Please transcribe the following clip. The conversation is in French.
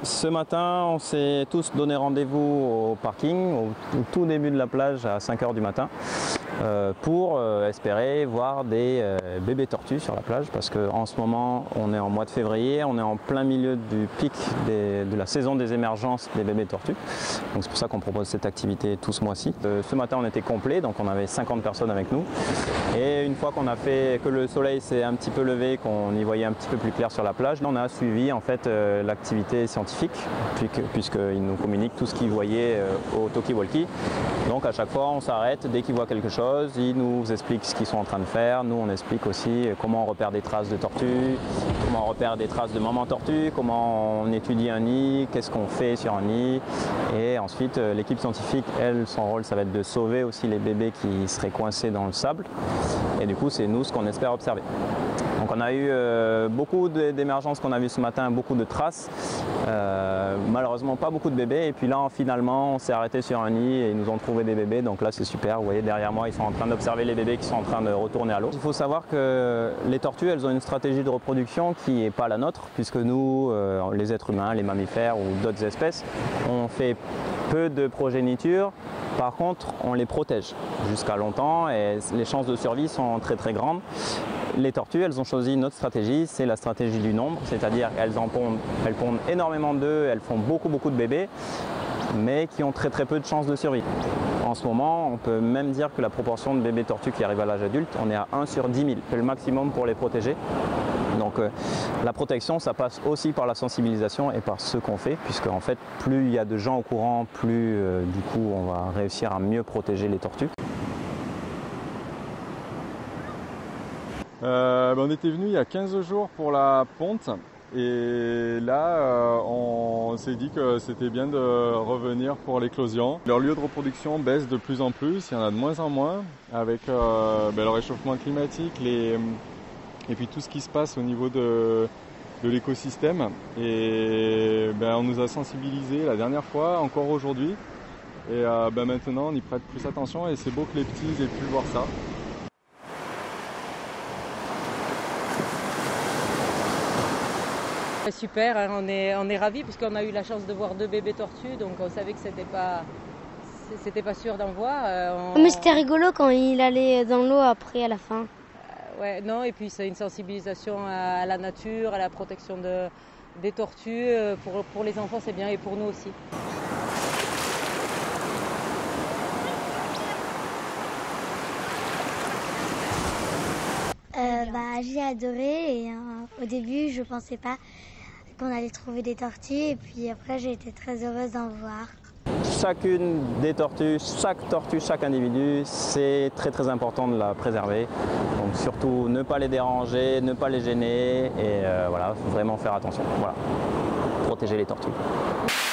Ce matin, on s'est tous donné rendez-vous au parking, au tout début de la plage à 5 h du matin, pour espérer voir des bébés tortues sur la plage, parce qu'en ce moment, on est en mois de février, on est en plein milieu du pic de la saison des émergences des bébés tortues. Donc c'est pour ça qu'on propose cette activité tout ce mois-ci. Ce matin, on était complet, donc on avait 50 personnes avec nous. Et une fois qu'on a fait que le soleil s'est un petit peu levé, qu'on y voyait un petit peu plus clair sur la plage, on a suivi en fait l'activité scientifique, puisqu'ils nous communiquent tout ce qu'ils voyaient au talkie-walkie. Donc à chaque fois on s'arrête dès qu'ils voient quelque chose, ils nous expliquent ce qu'ils sont en train de faire. Nous on explique aussi comment on repère des traces de tortues, comment on repère des traces de maman tortue, comment on étudie un nid, qu'est-ce qu'on fait sur un nid. Et ensuite l'équipe scientifique, elle, son rôle ça va être de sauver aussi les bébés qui seraient coincés dans le sable. Et du coup c'est nous ce qu'on espère observer. Donc on a eu beaucoup d'émergences qu'on a vues ce matin, beaucoup de traces, malheureusement pas beaucoup de bébés. Et puis là finalement on s'est arrêté sur un nid et ils nous ont trouvé des bébés, donc là c'est super. Vous voyez derrière moi, ils sont en train d'observer les bébés qui sont en train de retourner à l'eau. Il faut savoir que les tortues, elles ont une stratégie de reproduction qui n'est pas la nôtre, puisque nous, les êtres humains, les mammifères ou d'autres espèces, on fait peu de progéniture. Par contre, on les protège jusqu'à longtemps et les chances de survie sont très très grandes. Les tortues, elles ont choisi une autre stratégie, c'est la stratégie du nombre, c'est-à-dire qu'elles pondent énormément d'œufs, elles font beaucoup de bébés, mais qui ont très peu de chances de survie. En ce moment, on peut même dire que la proportion de bébés tortues qui arrivent à l'âge adulte, on est à 1 sur 10 000, c'est le maximum pour les protéger. Donc la protection, ça passe aussi par la sensibilisation et par ce qu'on fait, puisque en fait, plus il y a de gens au courant, plus du coup on va réussir à mieux protéger les tortues. On était venu il y a 15 jours pour la ponte et là on s'est dit que c'était bien de revenir pour l'éclosion. Leur lieu de reproduction baisse de plus en plus, il y en a de moins en moins avec le réchauffement climatique et puis tout ce qui se passe au niveau de l'écosystème. Et on nous a sensibilisés la dernière fois, encore aujourd'hui. Et maintenant on y prête plus attention et c'est beau que les petits aient pu voir ça. Super, hein, on est ravis puisqu'on a eu la chance de voir 2 bébés tortues, donc on savait que c'était pas sûr d'en voir. Mais c'était rigolo quand il allait dans l'eau après à la fin. Ouais, non, et puis c'est une sensibilisation à la nature, à la protection des tortues. Pour les enfants c'est bien et pour nous aussi. J'ai adoré et au début je pensais pas qu'on allait trouver des tortues et puis après j'ai été très heureuse d'en voir. Chacune des tortues, chaque tortue, chaque individu, c'est très important de la préserver. Donc surtout ne pas les déranger, ne pas les gêner et voilà, vraiment faire attention. Voilà, protéger les tortues.